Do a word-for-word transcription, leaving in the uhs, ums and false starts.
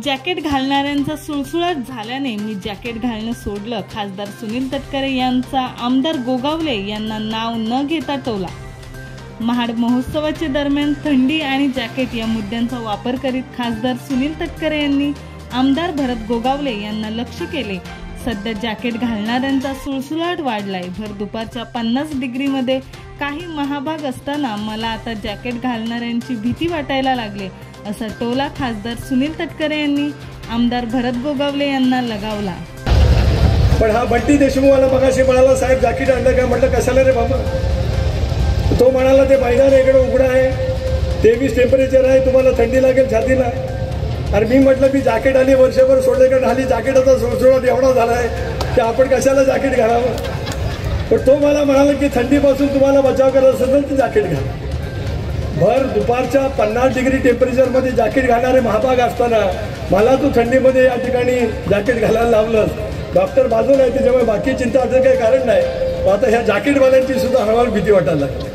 Jacket घालणाऱ्यांचा सुळसुळाट झाल्याने मी jacket घालणं सोडलं. खासदार सुनील तटकरे यांचा आमदार गोगावले यांना नाव न घेता टोला. महाड महोत्सवाच्या दरम्यान थंडी आणि जॅकेट या मुद्द्यांचा वापर करीत खासदार सुनील तटकरे यांनी आमदार भरत गोगावले यांना लक्ष्य केले. सध्या जॅकेट घालणाऱ्यांचा सुळसुळाट वाढलाय. भर दुपारच्या पन्नास डिग्रीमध्ये काही महाभाग असताना मला आता जॅकेट घालणाऱ्यांची भीती वाटायला लागली, असा टोला खासदार सुनील तटकरे यांनी आमदार भरत गोगावले यांना लगावला. पण हा बंटी देशमुखवाला मगाशी म्हणाला, साहेब जॅकेट आणलं का? म्हटलं कशाला रे बाबा? तो म्हणाला ते मैदान इकडे उघडं आहे, तेवीस टेम्परेचर आहे, तुम्हाला थंडी लागेल छातीला. अरे मी म्हटलं मी जॅकेट आली वर्षभर सोडले, कारण हल्ली जॅकेटाचा सुळसुळाट एवढा झाला आहे की आपण कशाला जॅकेट घालावं. पण तो मला म्हणाला की थंडीपासून तुम्हाला बचाव करायचा असेल तर जॅकेट घाला. भर दुपारच्या पन्नास डिग्री टेम्परेचरमध्ये जॅकेट घालणारे महाभाग असताना मला तू थंडीमध्ये या ठिकाणी जॅकेट घालायला लावलं. डॉक्टर बाजूला आहे, त्याच्यामुळे बाकी चिंता असं काही कारण नाही. आता ह्या जॅकेटवाल्यांची सुद्धा हळूहळू भीती वाटायला लागली.